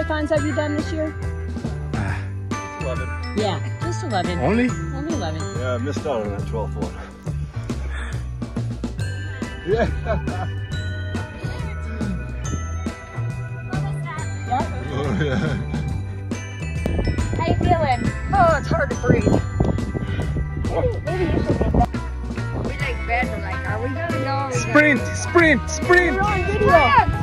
marathons have you done this year? 11. Yeah, just 11. Only? Only 11. Yeah, I missed out on that 12th one. Yeah. Oh, yeah. How you feeling? Oh, it's hard to breathe. Maybe you should get that. We like bed, we're like, are we gonna go? Sprint, sprint, sprint! We're on video.